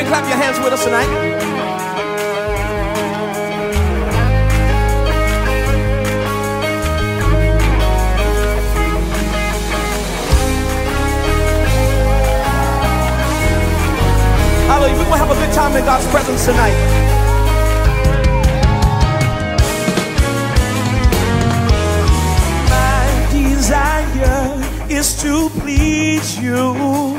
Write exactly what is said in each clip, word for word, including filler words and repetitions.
clap your hands with us tonight? Hallelujah. We're going to have a good time in God's presence tonight. My desire is to please you.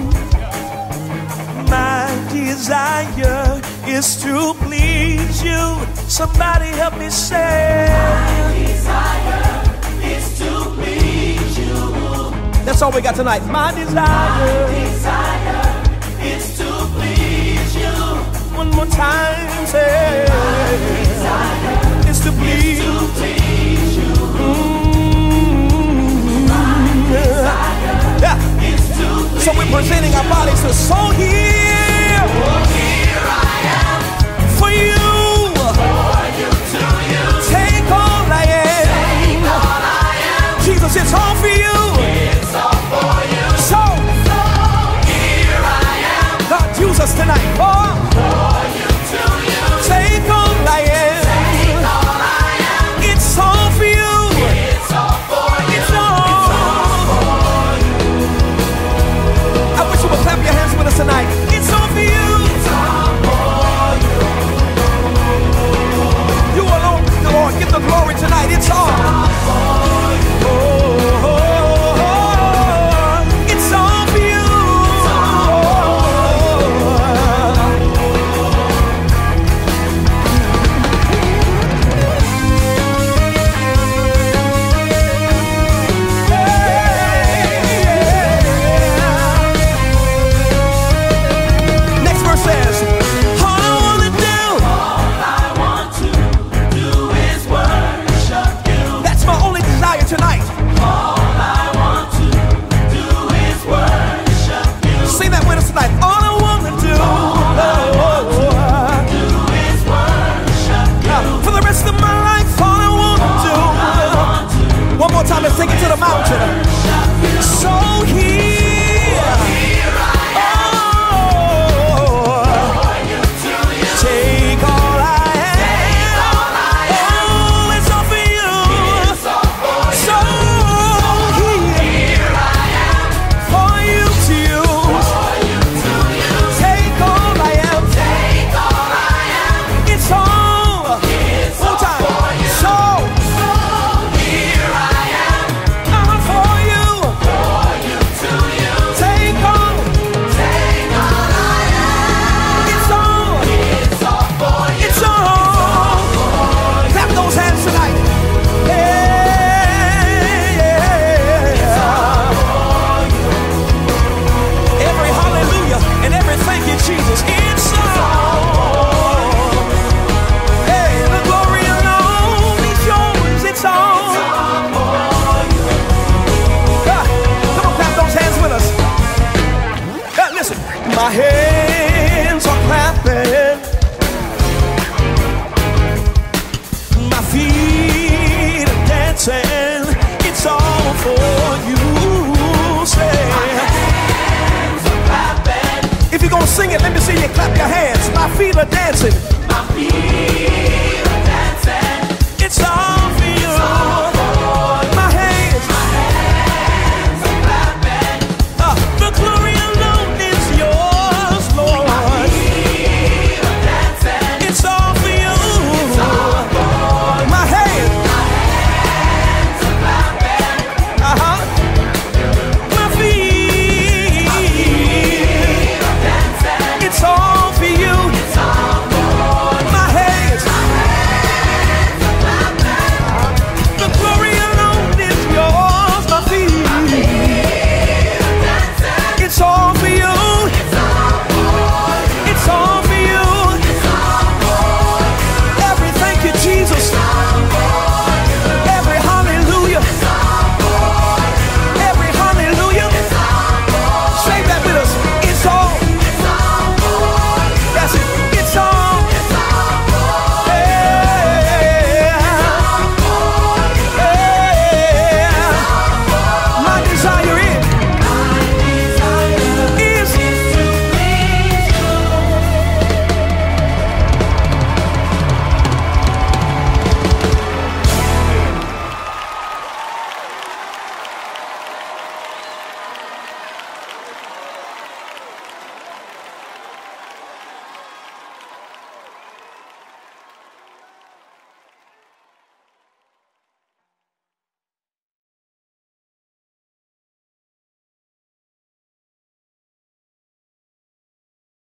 My desire is to please you. Somebody help me say. My desire is to please you. That's all we got tonight. My desire, My desire is to please you. One more time, say. My desire is to please, is to please you. Mm-hmm. My desire yeah. is to please. So we're presenting our bodies to soul here. Oh, here I am for you. For you, to you. Take all I am. Take all I am. Jesus, it's all for you. It's all for you. So, so here I am. God, use us tonight. Oh. Oh.